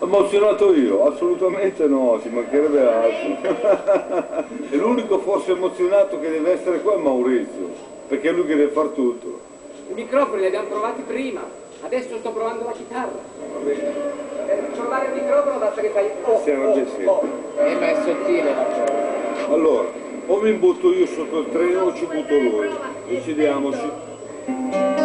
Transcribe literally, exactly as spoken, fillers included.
Emozionato io? Assolutamente no, ci mancherebbe altro. E l'unico forse emozionato che deve essere qua è Maurizio, perché è lui che deve far tutto. I microfoni li abbiamo provati prima, adesso sto provando la chitarra. Va bene. Per provare il microfono basta che fai oh, Serve oh, oh. Eh, ma è sottile la cosa. Allora, o mi butto io sotto il treno o ci butto lui. Decidiamoci.